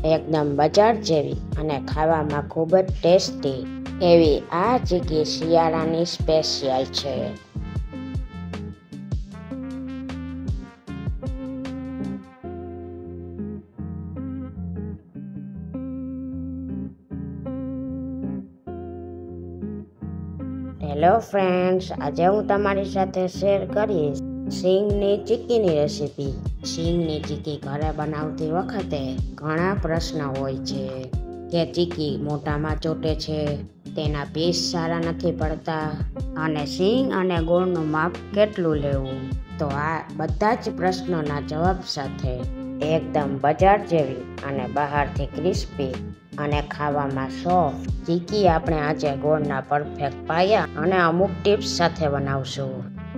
એકદમ બજાર જેવી અને ખાવામાં ખૂબ જ ટેસ્ટી એવી આ ચીકી શિયાળાની સ્પેશિયલ છે। હેલો ફ્રેન્ડ્સ, આજે હું તમારી સાથે શેર કરીશ સિંગની ચીકીની રેસીપી। સિંગની ચીકી ઘરે બનાવતી વખતે ઘણા પ્રશ્ન હોય છે કે ચીકી મોઢામાં ચોટે છે, તેના પીસ સારા નથી પડતા અને સિંગ અને ગોળનું માપ કેટલું લેવું। તો આ બધા જ પ્રશ્નોના જવાબ સાથે એકદમ બજાર જેવી અને બહારથી ક્રિસ્પી અને ખાવામાં સોફ્ટ ચીકી આપણે આજે ગોળના પરફેક્ટ પાયા અને અમુક ટિપ્સ સાથે બનાવશું।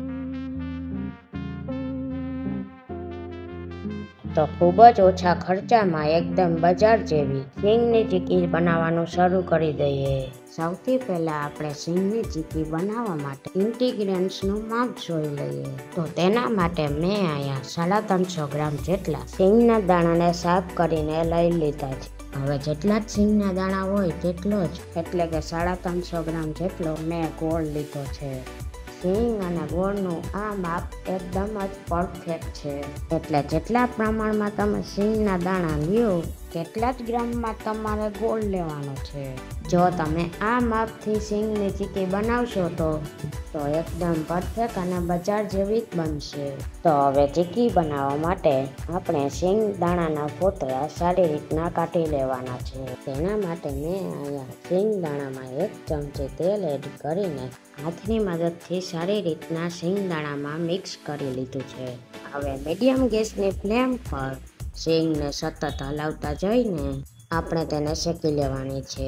તો ખૂબ જ ઓછા ખર્ચામાં એકદમ બજાર જેવી સિંગની ચીકી બનાવવાનું શરૂ કરી દઈએ। સૌથી પહેલા આપણે સિંગની ચીકી બનાવવા માટે ઇન્ગ્રેડિયન્ટ્સનું માપ જોઈ લઈએ। તો તેના માટે મેં અહીંયા 350 ગ્રામ જેટલા સિંગના દાણાને સાફ કરીને લઈ લીધા છે। હવે જેટલા જ સિંગના દાણા હોય તેટલો જ એટલે કે 350 ગ્રામ જેટલો મેં ગોળ લીધો છે। સિંગ અને ગોળનું આ માપ એકદમ જ પરફેક્ટ છે, એટલે જેટલા પ્રમાણમાં તમે સિંગના દાણા લ્યો તેટલા જ ગ્રામમાં તમારે ગોળ લેવાનો છે। જો તમે આ માપથી સિંગની ચીકી બનાવશો તો એકદમ પરફેક્ટ અને બજાર જેવી જ બનશે। તો હવે ચીકી બનાવવા માટે આપણે સિંગ દાણાના ફોતરા સારી રીતના કાઢી લેવાના છે। તેના માટે મેં અહીંયા સિંગ દાણામાં 1 ચમચી તેલ એડ કરીને હાથની મદદથી સારી રીતના સિંગ દાણામાં મિક્સ કરી લીધું છે। હવે મીડિયમ ગેસની ફ્લેમ પર સિંગને સતત હલાવતા જઈને આપણે તેને શેકી લેવાની છે।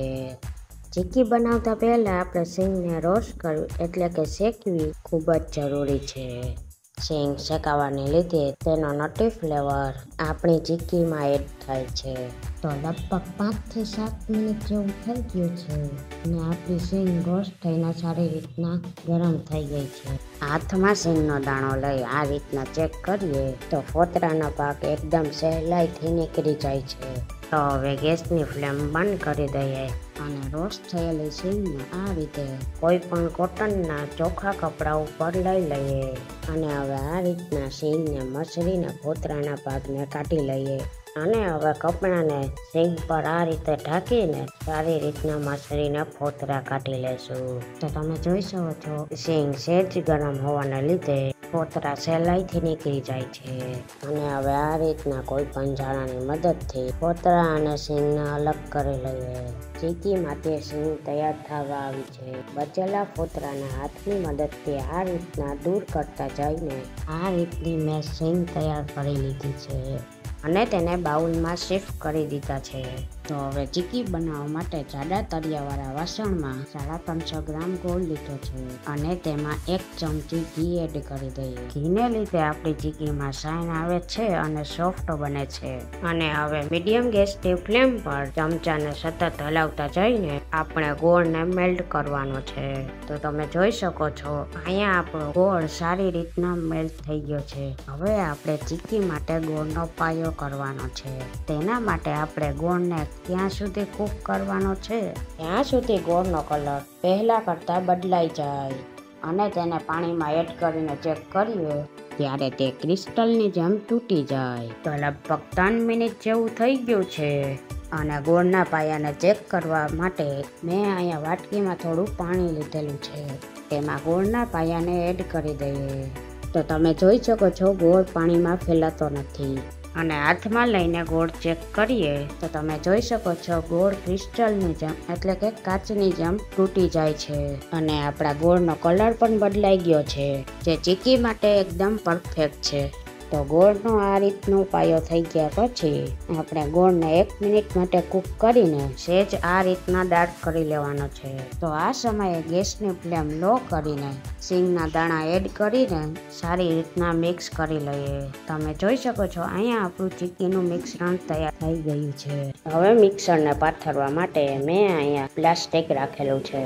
ચીકી બનાવતા પહેલાં આપણે સિંગને રોસ્ટ કરવી એટલે કે શેકવી ખૂબ જ જરૂરી છે। સિંગ શેકાવાને લીધે તેનો નટી ફ્લેવર આપણી ચીકીમાં એડ થાય છે। તો લગભગ 5 થી 7 મિનિટ જેવું થઈ ગયું છે અને આપણી સિંગ રોસ્ટ થઈને સારી રીતના ગરમ થઈ ગઈ છે। હાથમાં સિંગનો દાણો લઈ આ રીતના ચેક કરીએ તો ફોતરાનો ભાગ એકદમ સહેલાઈથી નીકળી જાય છે। તો હવે ગેસની ફ્લેમ બંધ કરી દઈએ અને રોસ્ટ થયેલી સિંગને આ રીતે કોઈ પણ કોટનના ચોખ્ખા કપડા ઉપર લઈ લઈએ અને હવે આ રીતના સિંગને મસળીને ફોતરાના ભાગને કાઢી લઈએ અને હવે કપડાને સિંગ પર આ રીતે ઢાંકીને સારી રીતના મસળીને ફોતરા કાઢી લેશું। તો તમે જોઈ શકો છો સિંગ સહેજ ગરમ હોવાને લીધે ફોતરા સહેલાઈથી નીકળી જાય છે અને હવે આ રીતના કોઈ પણ જાળાની મદદથી ફોતરા અને સિંગને અલગ કરી લઈએ। ચીકી માટે સિંગ તૈયાર થવા આવી છે। બચેલા ફોતરાના હાથની મદદથી આ રીતના દૂર કરતા જઈને આ રીતની મેં સિંગ તૈયાર કરી લીધી છે અને તેને બાઉલમાં શિફ્ટ કરી દીધા છે। તો હવે ચીકી બનાવવા માટે જાડા તળિયાવાળા વાસણમાં 350 ગ્રામ ગોળ લીધો છે અને તેમાં 1 ચમચી ઘી એડ કરી દઈએ। ઘીને લીધે આપણી ચીકીમાં શાઇન આવે છે અને સોફ્ટ બને છે। અને હવે મીડિયમ ગેસની ફ્લેમ પર ચમચાને સતત હલાવતા જઈને આપણે ગોળને મેલ્ટ કરવાનો છે। તો તમે જોઈ શકો છો અહીંયા આપણો ગોળ સારી રીતના મેલ્ટ થઈ ગયો છે। હવે આપણે ચીકી માટે ગોળનો પાયો કરવાનો છે। તેના માટે આપણે ગોળને ત્યાં સુધી કૂક કરવાનો છે ત્યાં સુધી ગોળનો કલર પહેલા કરતા બદલાઈ જાય અને તેને પાણીમાં એડ કરીને ચેક કરીએ ત્યારે તે ક્રિસ્ટલની જેમ તૂટી જાય। તો લગભગ 3 મિનિટ જેવું થઈ ગયું છે અને ગોળના પાયાને ચેક કરવા માટે મેં અહીંયા વાટકીમાં થોડું પાણી લીધેલું છે, તેમાં ગોળના પાયાને એડ કરી દઈએ। તો તમે જોઈ શકો છો ગોળ પાણીમાં ફેલાતો નથી અને હાથમાં લઈને ગોળ ચેક કરીએ તો તમે જોઈ શકો છો ગોળ ક્રિસ્ટલની જેમ એટલે કે કાચની જેમ તૂટી જાય છે અને આપણા ગોળનો કલર પણ બદલાઈ ગયો છે, જે ચીકી માટે એકદમ પરફેક્ટ છે। તો ગોળનો આ રીતનો પાયો થઈ ગયા પછી આપણે ગોળને 1 મિનિટ માટે કૂક કરીને સહેજ આ રીતના ડાર્ક કરી લેવાનો છે। તો આ સમયે ગેસની ફ્લેમ લો કરીને સિંગના દાણા એડ કરીને સારી રીતના મિક્સ કરી લઈએ। તમે જોઈ શકો છો અહીંયા આપણું ચીકીનું મિશ્રણ તૈયાર થઈ ગયું છે। હવે મિક્સરને પાથરવા માટે મેં અહીંયા પ્લાસ્ટિક રાખેલું છે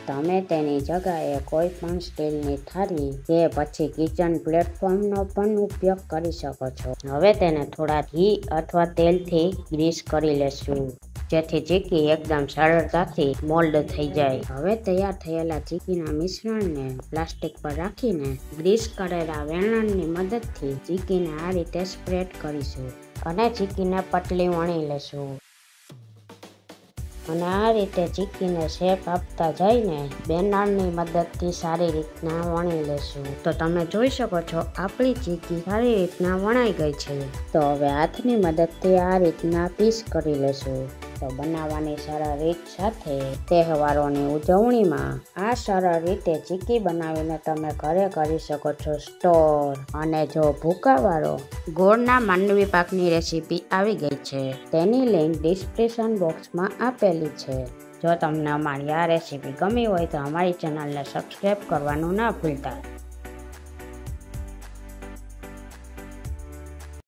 તમે તેની જગ્યાએ કોઈ પણ સ્ટીલની થાળી કે પછી કિચન પ્લેટફોર્મનો પણ ઉપયોગ કરી શકો છો. હવે તેને થોડા ઘી અથવા તેલથી ગ્રીસ કરી લેશું, જેથી ચીકી એકદમ સરળતાથી મોલ્ડ થઈ જાય. હવે તૈયાર થયેલા ચીકીના મિશ્રણને પ્લાસ્ટિક પર રાખીને ગ્રીસ કરેલા વેલણની મદદથી ચીકીને આ રીતે સ્પ્રેડ કરીશું અને ચીકીને પતલી વણી લેશું. અને આ રીતે ચીકીને શેપ આપતા જઈને બેનરની મદદથી સારી રીતના વણી લેશું. તો તમે જોઈ શકો છો આપણી ચીકી સારી રીતના વણાઈ ગઈ છે. તો હવે હાથની મદદથી આ રીતના પીસ કરી લેશું. તો બનાવવાની સરળ રીત સાથે તહેવારોની ઉજવણીમાં આ સરળ રીતે ચીકી બનાવીને તમે ઘરે કરી શકો છો સ્ટોર. અને જો ભૂકાવાળો ગોળના માંડવી પાકની રેસીપી આવી ગઈ છે, તેની લિંક ડિસ્ક્રિપ્શન બોક્સમાં આપેલી છે. જો તમને અમારી આ રેસીપી ગમી હોય તો અમારી ચેનલને સબસ્ક્રાઈબ કરવાનું ના ભૂલતા.